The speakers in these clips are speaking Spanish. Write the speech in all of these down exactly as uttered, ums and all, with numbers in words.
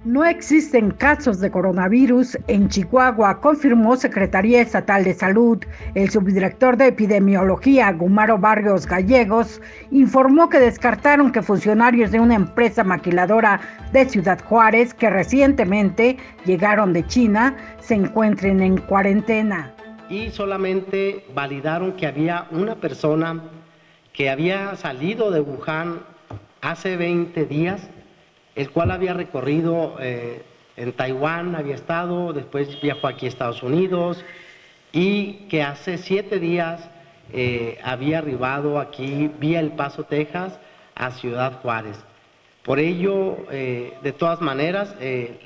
No existen casos de coronavirus en Chihuahua, confirmó Secretaría Estatal de Salud. El subdirector de Epidemiología, Gumaro Barrios Gallegos, informó que descartaron que funcionarios de una empresa maquiladora de Ciudad Juárez, que recientemente llegaron de China, se encuentren en cuarentena. Y solamente validaron que había una persona que había salido de Wuhan hace veinte días, el cual había recorrido eh, en Taiwán, había estado, después viajó aquí a Estados Unidos y que hace siete días eh, había arribado aquí vía El Paso, Texas, a Ciudad Juárez. Por ello, eh, de todas maneras, eh,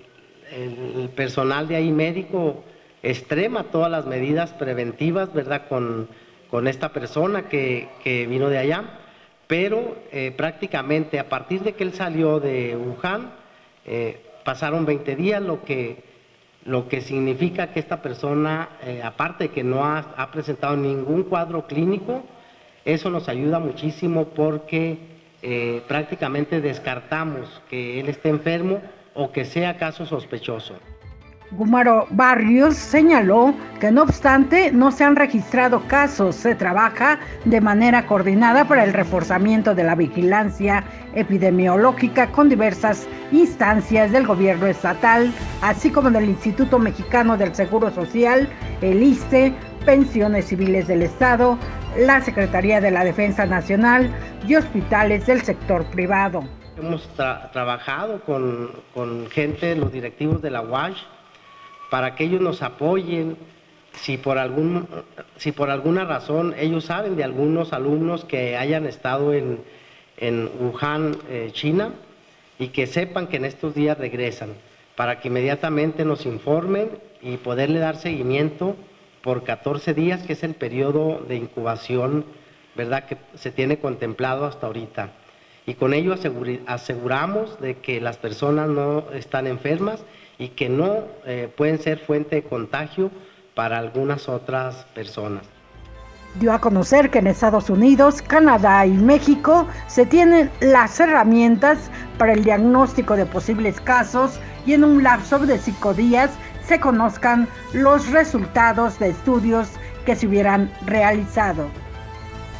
el personal de ahí médico extrema todas las medidas preventivas, ¿verdad?, con, con esta persona que, que vino de allá. Pero eh, prácticamente a partir de que él salió de Wuhan, eh, pasaron veinte días, lo que, lo que significa que esta persona, eh, aparte de que no ha, ha presentado ningún cuadro clínico, eso nos ayuda muchísimo porque eh, prácticamente descartamos que él esté enfermo o que sea caso sospechoso. Gumaro Barrios señaló que no obstante no se han registrado casos, se trabaja de manera coordinada para el reforzamiento de la vigilancia epidemiológica con diversas instancias del gobierno estatal, así como del Instituto Mexicano del Seguro Social, el I S S S S E, Pensiones Civiles del Estado, la Secretaría de la Defensa Nacional y hospitales del sector privado. Hemos tra- trabajado con, con gente, los directivos de la U A S H, para que ellos nos apoyen, si por, algún, si por alguna razón ellos saben de algunos alumnos que hayan estado en, en Wuhan, eh, China, y que sepan que en estos días regresan, para que inmediatamente nos informen y poderle dar seguimiento por catorce días, que es el periodo de incubación, ¿verdad?, que se tiene contemplado hasta ahorita. Y con ello asegura, aseguramos de que las personas no están enfermas y que no eh, pueden ser fuente de contagio para algunas otras personas. Dio a conocer que en Estados Unidos, Canadá y México se tienen las herramientas para el diagnóstico de posibles casos y en un lapso de cinco días se conozcan los resultados de estudios que se hubieran realizado.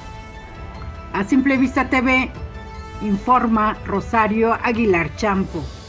A Simple Vista T V, informa Rosario Aguilar Champo.